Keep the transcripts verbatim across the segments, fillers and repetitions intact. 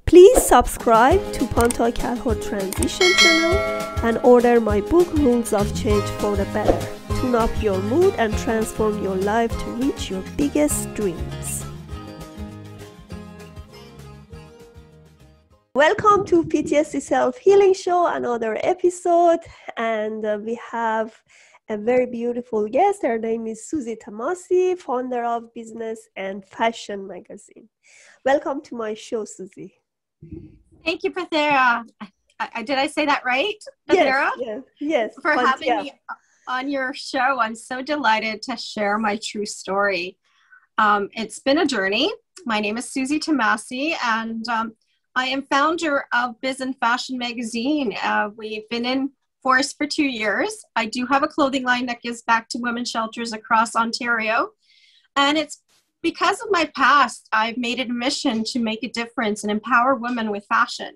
Please subscribe to Panta Calhoun Transition channel and order my book Rules of Change for the Better. Tune up your mood and transform your life to reach your biggest dreams. Welcome to P T S D Self-Healing Show, another episode, and uh, we have a very beautiful guest. Her name is Suzy Tamasy, founder of Business and Fashion magazine. Welcome to my show, Suzy. Thank you, Pathera. I, I, did I say that right, Pathera? Yes, yes, yes. For Fun, having yeah. me on your show. I'm so delighted to share my true story. Um, it's been a journey. My name is Suzy Tamasy, and um, I am founder of Biz and Fashion magazine. Uh, we've been in force for two years. I do have a clothing line that gives back to women's shelters across Ontario. And it's because of my past, I've made it a mission to make a difference and empower women with fashion.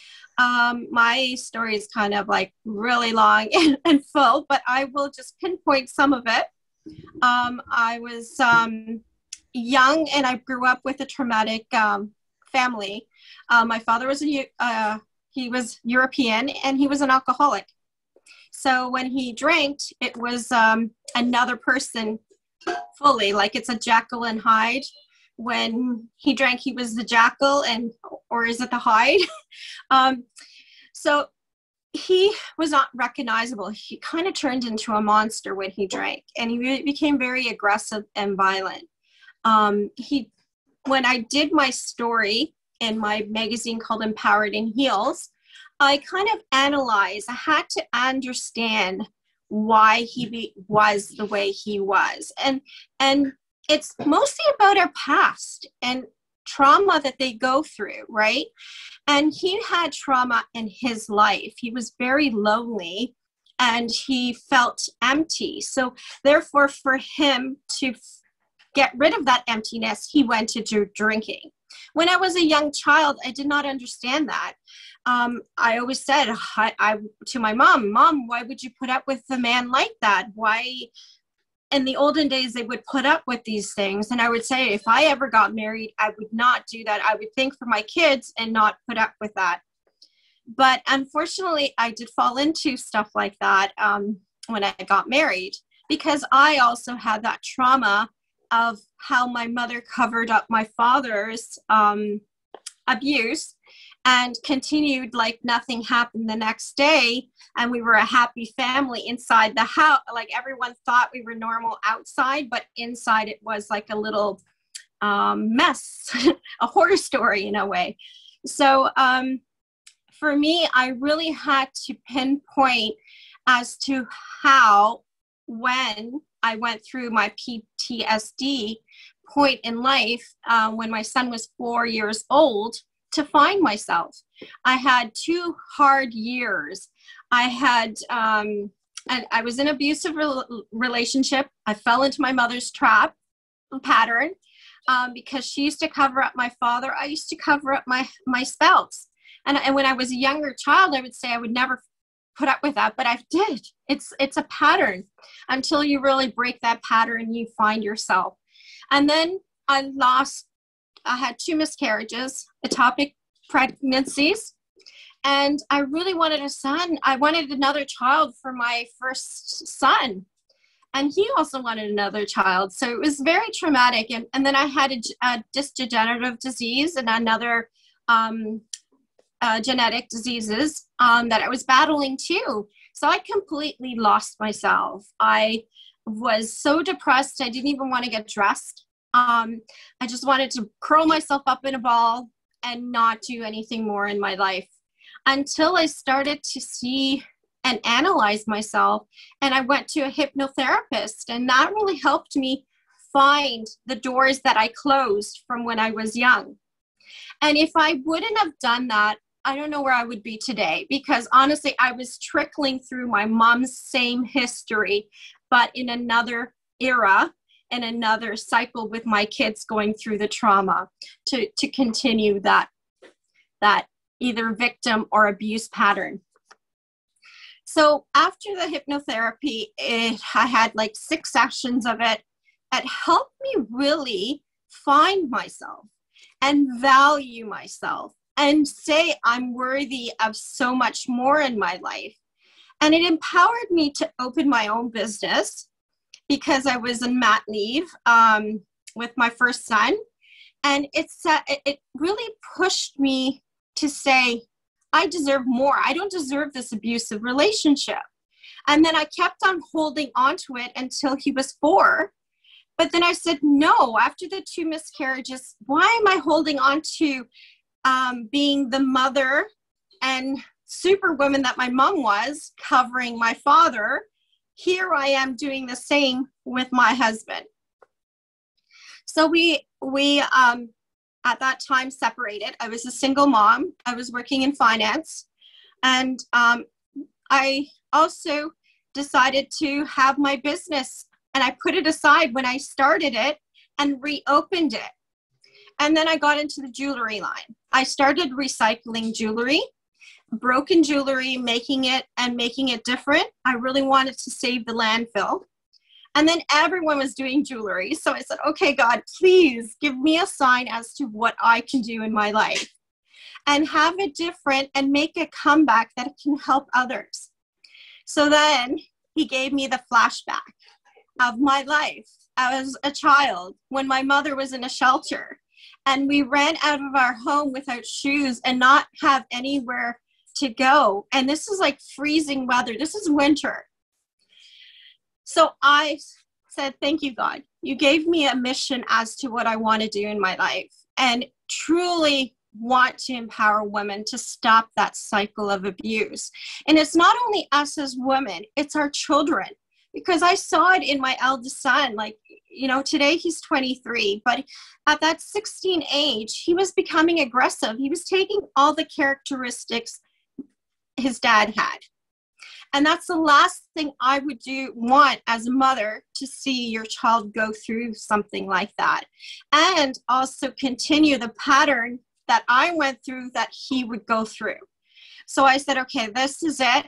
Um, my story is kind of like really long and, and full, but I will just pinpoint some of it. Um, I was um, young and I grew up with a traumatic um, family. Uh, my father was a, uh, he was European and he was an alcoholic. So when he drank, it was um, another person fully, like it's a Jekyll and Hyde. When he drank, he was the Jackal, and or is it the Hyde? um, so he was not recognizable. He kind of turned into a monster when he drank, and he re- became very aggressive and violent. Um, he, when I did my story in my magazine called Empowered in Heels, I kind of analyzed, I had to understand why he be, was the way he was. And, and it's mostly about our past and trauma that they go through, right? And he had trauma in his life. He was very lonely and he felt empty. So therefore, for him to get rid of that emptiness, he went to do drinking. When I was a young child, I did not understand that. Um, I always said I, I, to my mom, Mom, why would you put up with a man like that? Why? In the olden days, they would put up with these things. And I would say, if I ever got married, I would not do that. I would think for my kids and not put up with that. But unfortunately, I did fall into stuff like that um, when I got married, because I also had that trauma of how my mother covered up my father's um, abuse and continued like nothing happened the next day. And we were a happy family inside the house. Like everyone thought we were normal outside, but inside it was like a little um, mess, a horror story in a way. So um, for me, I really had to pinpoint as to how, when I went through my P T S D point in life, uh, when my son was four years old, to find myself. I had two hard years. I had, um, and I was in an abusive re- relationship. I fell into my mother's trap pattern um, because she used to cover up my father. I used to cover up my, my spouse. And, and when I was a younger child, I would say I would never put up with that, but I did. It's, it's a pattern. Until you really break that pattern, you find yourself. And then I lost I had two miscarriages, ectopic pregnancies, and I really wanted a son. I wanted another child for my first son, and he also wanted another child. So it was very traumatic. And, and then I had a, a dysdegenerative disease and another um, uh, genetic diseases um, that I was battling too. So I completely lost myself. I was so depressed, I didn't even want to get dressed. Um, I just wanted to curl myself up in a ball and not do anything more in my life until I started to see and analyze myself. And I went to a hypnotherapist, and that really helped me find the doors that I closed from when I was young. And if I wouldn't have done that, I don't know where I would be today, because honestly, I was trickling through my mom's same history, but in another era, and another cycle with my kids going through the trauma to, to continue that, that either victim or abuse pattern. So after the hypnotherapy, it, I had like six sessions of it. It helped me really find myself and value myself and say I'm worthy of so much more in my life. And it empowered me to open my own business because I was on mat leave um, with my first son. And it's, uh, it really pushed me to say, I deserve more. I don't deserve this abusive relationship. And then I kept on holding on to it until he was four. But then I said, no, after the two miscarriages, why am I holding on to um, being the mother and superwoman that my mom was, covering my father? Here I am doing the same with my husband. So we, we um, at that time separated. I was a single mom. I was working in finance. And um, I also decided to have my business, and I put it aside when I started it and reopened it. And then I got into the jewelry line. I started recycling jewelry, broken jewelry, making it and making it different. I really wanted to save the landfill. And then everyone was doing jewelry. So I said, okay, God, please give me a sign as to what I can do in my life and have it different and make a comeback that can help others. So then he gave me the flashback of my life as a child when my mother was in a shelter and we ran out of our home without shoes and not have anywhere to go. And this is like freezing weather. This is winter. So I said, thank you, God. You gave me a mission as to what I want to do in my life and truly want to empower women to stop that cycle of abuse. And it's not only us as women, it's our children. Because I saw it in my eldest son, like, you know, today he's twenty-three, but at that sixteen age, he was becoming aggressive. He was taking all the characteristics his dad had. And that's the last thing I would do, want as a mother, to see your child go through something like that. And also continue the pattern that I went through that he would go through. So I said, okay, this is it.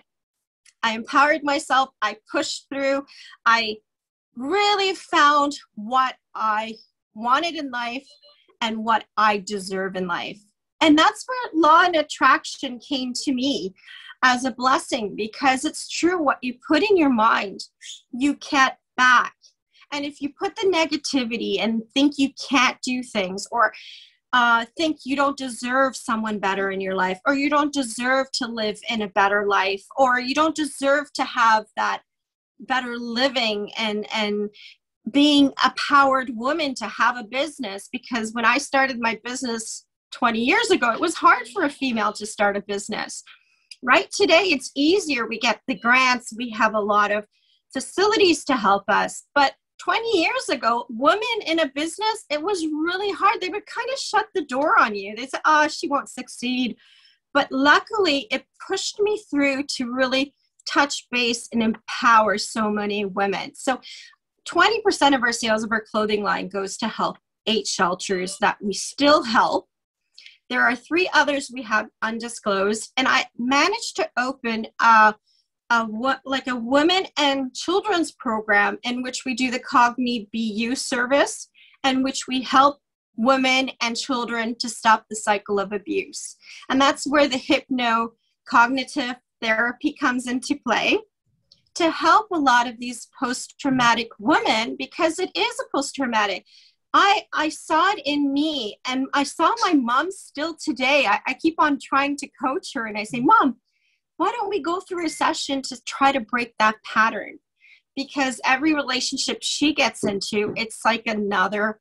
I empowered myself. I pushed through. I really found what I wanted in life and what I deserve in life. And that's where law and attraction came to me as a blessing, because it's true, what you put in your mind, you get back. And if you put the negativity and think you can't do things, or Uh, think you don't deserve someone better in your life, or you don't deserve to live in a better life, or you don't deserve to have that better living and, and being a powered woman to have a business. Because when I started my business twenty years ago, it was hard for a female to start a business. Right today, it's easier. We get the grants. We have a lot of facilities to help us. But twenty years ago, women in a business, it was really hard. They would kind of shut the door on you. They said, oh, she won't succeed. But luckily, it pushed me through to really touch base and empower so many women. So twenty percent of our sales of our clothing line goes to help eight shelters that we still help. There are three others we have undisclosed. And I managed to open a A, like a women and children's program in which we do the Cogni B U service, and which we help women and children to stop the cycle of abuse. And that's where the hyponocognitive therapy comes into play, to help a lot of these post-traumatic women, because it is a post-traumatic. I, I saw it in me, and I saw my mom still today. I, I keep on trying to coach her, and I say, Mom, why don't we go through a session to try to break that pattern? Because every relationship she gets into, it's like another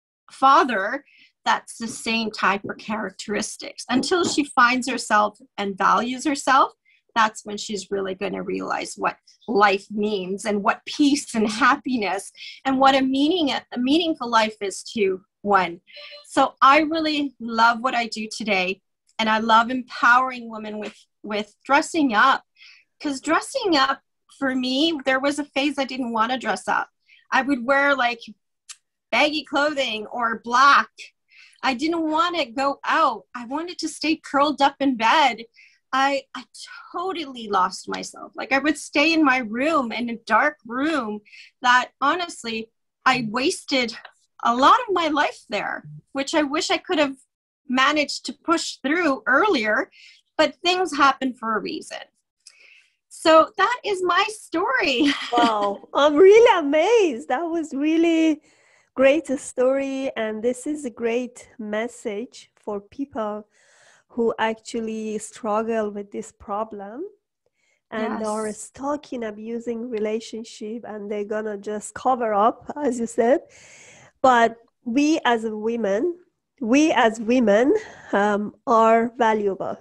father that's the same type of characteristics. Until she finds herself and values herself, that's when she's really going to realize what life means and what peace and happiness and what a meaning, a meaningful life is to one. So I really love what I do today. And I love empowering women with, with dressing up, because dressing up for me, there was a phase I didn't want to dress up. I would wear like baggy clothing or black. I didn't want to go out. I wanted to stay curled up in bed. I, I totally lost myself. Like I would stay in my room, in a dark room, that honestly, I wasted a lot of my life there, which I wish I could have managed to push through earlier, but things happen for a reason. So that is my story. Wow, I'm really amazed. That was really great story, and this is a great message for people who actually struggle with this problem and Yes. are stuck in abusing relationship, and they're gonna just cover up, as you said. But we as women, we as women um, are valuable.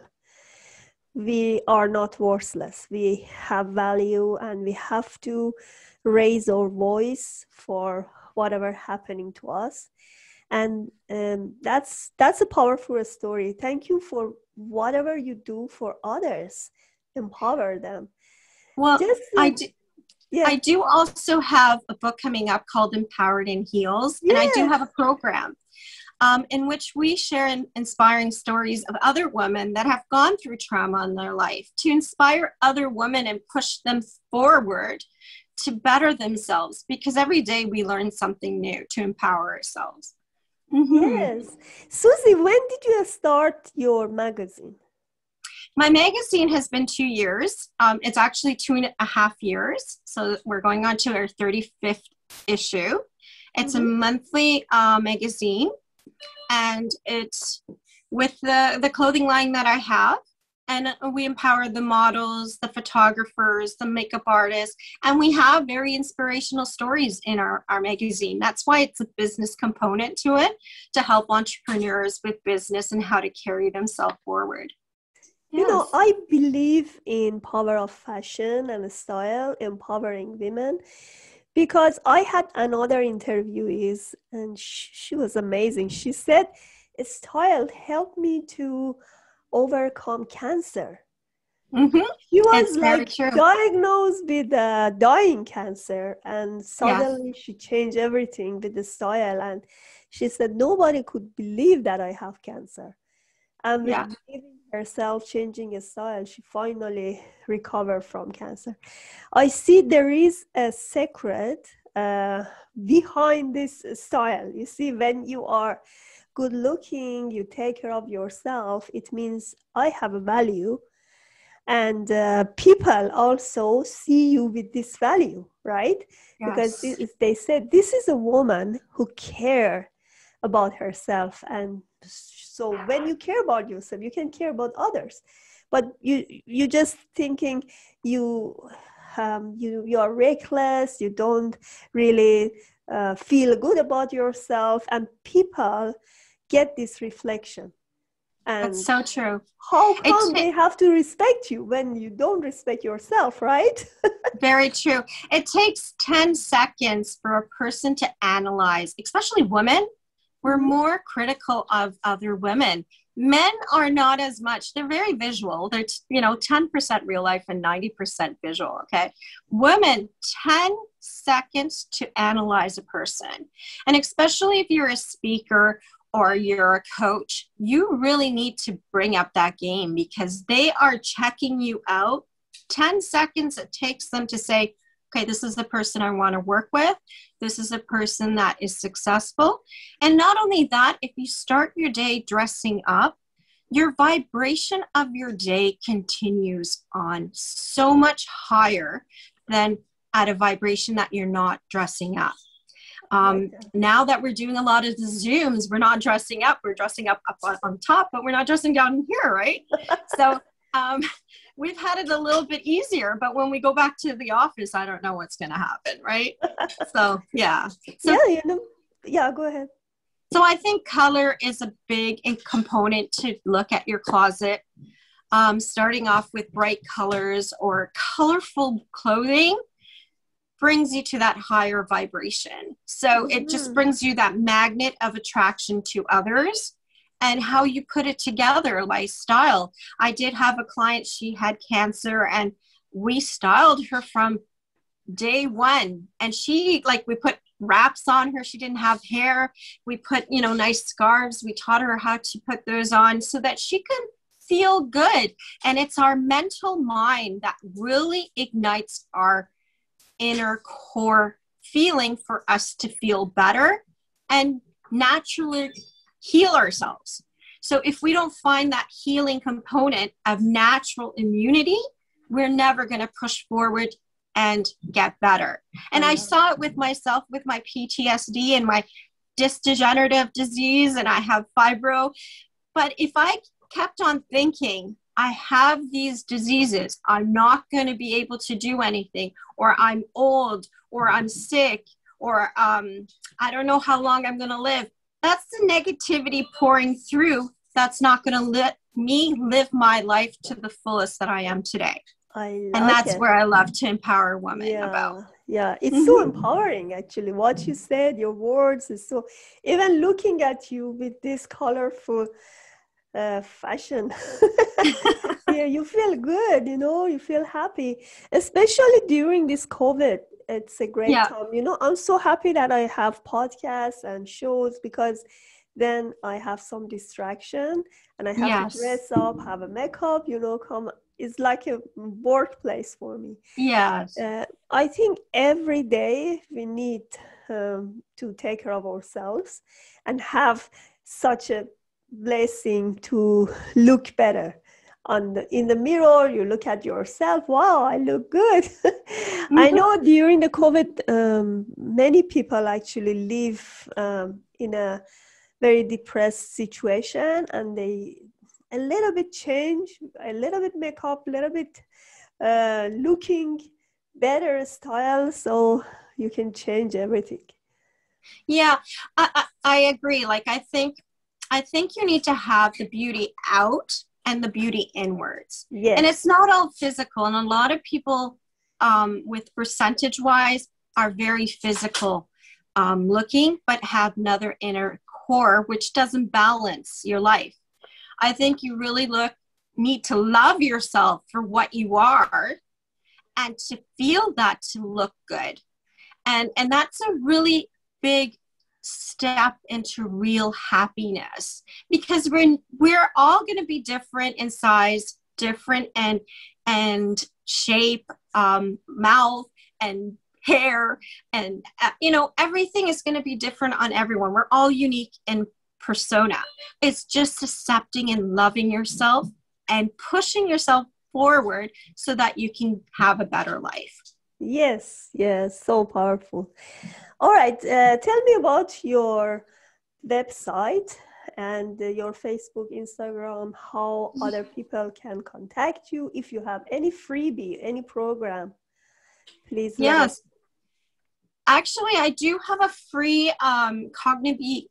We are not worthless. We have value, and we have to raise our voice for whatever happening to us. And um, that's that's a powerful story. Thank you for whatever you do for others. Empower them. Well, Just I like, do, yeah, I do also have a book coming up called Empowered in Heels, and I do yeah. have a program um, in which we share in, inspiring stories of other women that have gone through trauma in their life to inspire other women and push them forward to better themselves, because every day we learn something new to empower ourselves. Mm-hmm. Yes. Suzy, when did you start your magazine? My magazine has been two years. Um, it's actually two and a half years. So we're going on to our thirty-fifth issue. It's Mm-hmm. a monthly uh, magazine, and it's with the, the clothing line that I have. And we empower the models, the photographers, the makeup artists, and we have very inspirational stories in our, our magazine. That's why it's a business component to it, to help entrepreneurs with business and how to carry themselves forward. You know, Yes. I believe in power of fashion and style, empowering women, because I had another interviewee and sh- she was amazing. She said, style helped me to overcome cancer. Mm-hmm. She was It's very like true. diagnosed with uh, dying cancer, and Yes. suddenly she changed everything with the style. And she said, nobody could believe that I have cancer. And with Yeah. believing herself, changing a style, she finally recovered from cancer. I see there is a secret uh, behind this style. You see, when you are good looking, you take care of yourself, it means I have a value. And uh, people also see you with this value, right? Because Yes. this, they said, this is a woman who cares about herself. And so when you care about yourself, you can care about others. But you you just thinking you um, you you are reckless, you don't really uh, feel good about yourself, and people get this reflection. That's And so true. how It come ta- they have to respect you when you don't respect yourself, right? Very true. It takes ten seconds for a person to analyze, especially women. We're Mhm. more critical of other women. Men are not as much. They're very visual. They're, you know, ten percent real life and ninety percent visual, okay? Women, ten seconds to analyze a person. And especially if you're a speaker or you're a coach, you really need to bring up that game, because they are checking you out. ten seconds it takes them to say, okay, this is the person I want to work with. This is a person that is successful. And not only that, if you start your day dressing up, your vibration of your day continues on so much higher than at a vibration that you're not dressing up. Um, Okay. now that we're doing a lot of the Zooms, we're not dressing up, we're dressing up, up on, on top, but we're not dressing down here, right? So um, we've had it a little bit easier, but when we go back to the office, I don't know what's going to happen, right? So, yeah. So, Yeah, you know, yeah, go ahead. so I think color is a big component to look at your closet. Um, starting off with bright colors or colorful clothing brings you to that higher vibration. So mm-hmm. it just brings you that magnet of attraction to others, and how you put it together by style. I did have a client, she had cancer, and we styled her from day one. And she, like, we put wraps on her. She didn't have hair. We put, you know, nice scarves. We taught her how to put those on so that she could feel good. And it's our mental mind that really ignites our inner core feeling for us to feel better and naturally heal ourselves. So if we don't find that healing component of natural immunity, we're never going to push forward and get better. And I saw it with myself with my P T S D and my disc degenerative disease, and I have fibro. But if I kept on thinking, I have these diseases, I'm not going to be able to do anything, or I'm old, or I'm sick, or um, I don't know how long I'm going to live. That's the negativity pouring through. That's not going to let me live my life to the fullest that I am today. I like and that's it. where I love to empower women Yeah, about. yeah, it's so empowering actually. What you said, your words is so, even looking at you with this colorful uh, fashion, yeah, you feel good, you know, you feel happy, especially during this COVID. It's a great Yeah. time. You know, I'm so happy that I have podcasts and shows, because then I have some distraction and I have Yes. to dress up, have a makeup, you know, come. It's like a workplace for me. Yes. Uh, I think every day we need um, to take care of ourselves and have such a blessing to look better. On the, in the mirror, you look at yourself, wow, I look good. Mm-hmm. I know during the COVID, um, many people actually live um, in a very depressed situation, and they a little bit change, a little bit makeup, a little bit uh, looking better style, so you can change everything. Yeah, I, I, I agree. Like, I think, I think you need to have the beauty out and the beauty inwards. Yes. And it's not all physical. And a lot of people um, with percentage wise are very physical um, looking, but have another inner core, which doesn't balance your life. I think you really look need to love yourself for what you are and to feel that to look good. And, and that's a really big step into real happiness, because we're, we're all going to be different in size, different and, and shape, um, mouth and hair, and, uh, you know, everything is going to be different on everyone. We're all unique in persona. It's just accepting and loving yourself and pushing yourself forward so that you can have a better life. Yes, yes, so powerful. All right, uh, tell me about your website and uh, your Facebook, Instagram, how other people can contact you. If you have any freebie, any program, please let Yes. us. Actually, I do have a free um, Cognitive B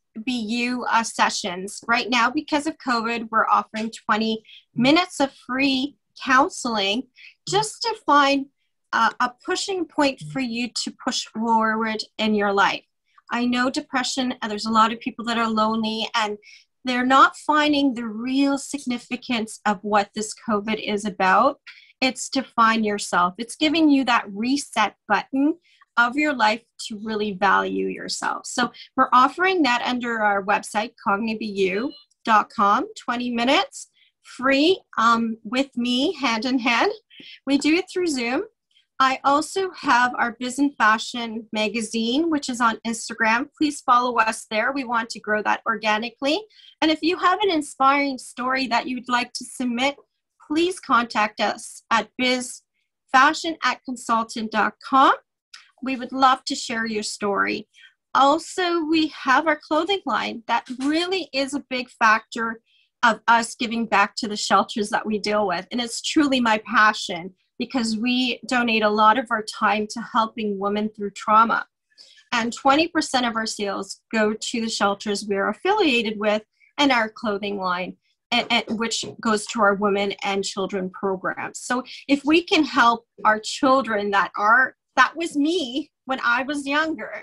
U uh, sessions right now. Because of COVID, we're offering twenty minutes of free counseling just to find uh, a pushing point for you to push forward in your life. I know depression, and there's a lot of people that are lonely and they're not finding the real significance of what this COVID is about. It's to find yourself. It's giving you that reset button of your life to really value yourself. So we're offering that under our website, cognitive b u dot com, twenty minutes free um, with me hand in hand. We do it through Zoom. I also have our Biz and Fashion magazine, which is on Instagram. Please follow us there. We want to grow that organically. And if you have an inspiring story that you'd like to submit, please contact us at biz fashion at consultant dot com. We would love to share your story. Also, we have our clothing line. That really is a big factor of us giving back to the shelters that we deal with. And it's truly my passion, because we donate a lot of our time to helping women through trauma. And twenty percent of our sales go to the shelters we're affiliated with and our clothing line, and, and which goes to our women and children programs. So if we can help our children that are, that was me when I was younger,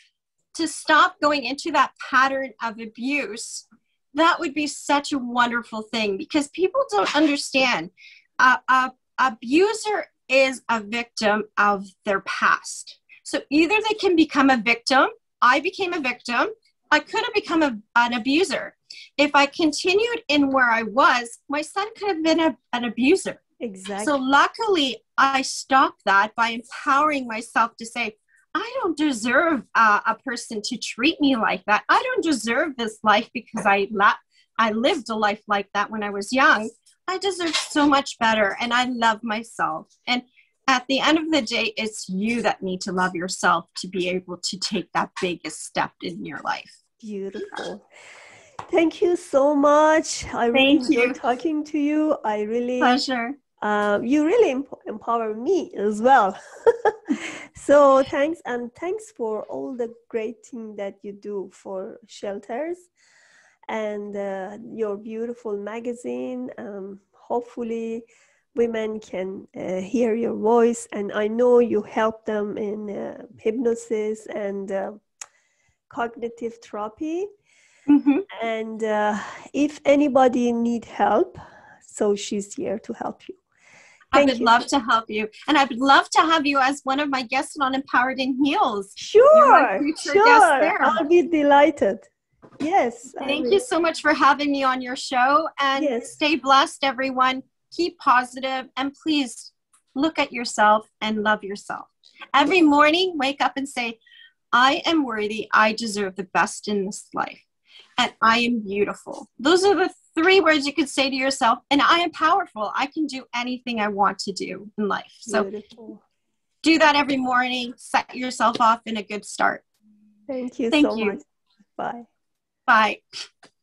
to stop going into that pattern of abuse, that would be such a wonderful thing, because people don't understand. Uh, a abuser is a victim of their past. So either they can become a victim. I became a victim. I could have become a, an abuser. If I continued in where I was, my son could have been a, an abuser. Exactly. So luckily, I stopped that by empowering myself to say, I don't deserve uh, a person to treat me like that. I don't deserve this life because I la- I lived a life like that when I was young. I deserve so much better, and I love myself. And at the end of the day, it's you that need to love yourself to be able to take that biggest step in your life. Beautiful. Thank you so much. I really Thank enjoyed you. talking to you. I really, Pleasure. uh, you really emp- empower me as well. So thanks, and thanks for all the great thing that you do for shelters and uh, your beautiful magazine. Um, hopefully women can uh, hear your voice, and I know you help them in uh, hypnosis and uh, cognitive therapy. Mm-hmm. And uh, if anybody need help, so she's here to help you. I Thank would you. love to help you. And I would love to have you as one of my guests on Empowered in Heels. Sure, You're my future sure. guest there. I'll be delighted. Yes. Thank you so much for having me on your show. And yes. Stay blessed, everyone. Keep positive, and please look at yourself and love yourself. Every morning, wake up and say, I am worthy. I deserve the best in this life. And I am beautiful. Those are the three words you could say to yourself. And I am powerful. I can do anything I want to do in life. So Beautiful. Do that every morning. Set yourself off in a good start. Thank you Thank so you. much. Bye. Bye.